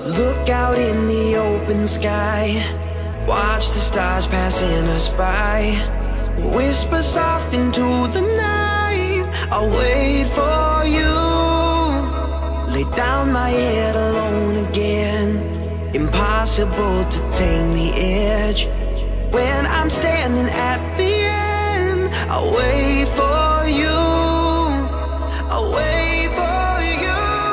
Look out in the open sky, watch the stars passing us by. Whisper soft into the night, I'll wait for you. Lay down my head alone again, impossible to tame the edge. When I'm standing at the end, I'll wait for you. I'll wait for you.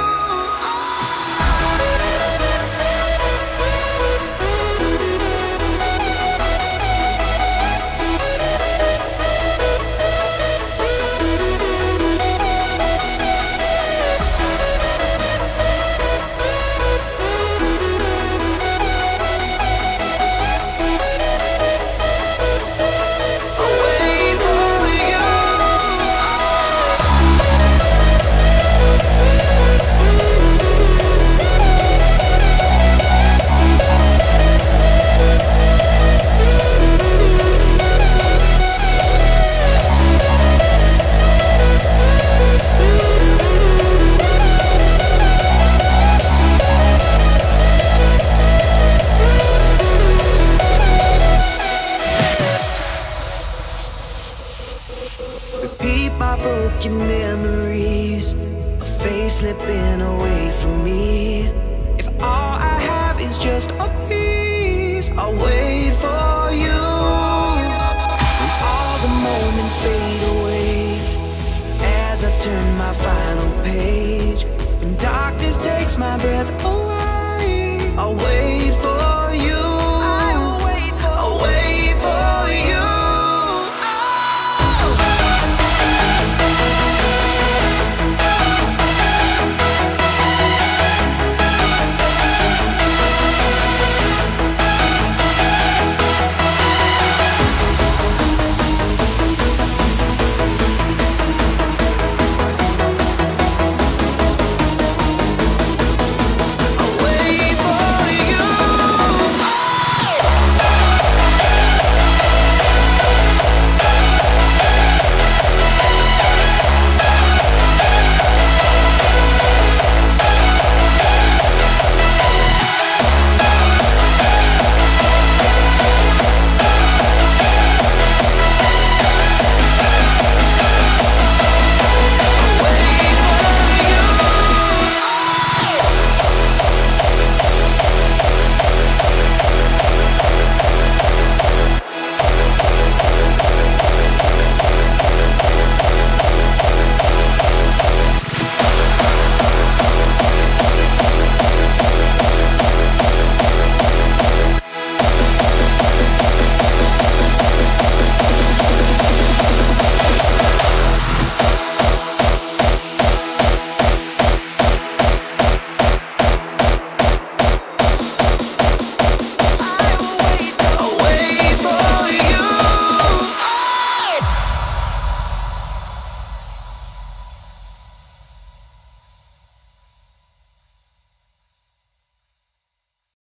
Repeat my broken memories, a face slipping away from me. If all I have is just a piece, I'll wait for you. When all the moments fade away, as I turn my final page, when darkness takes my breath away,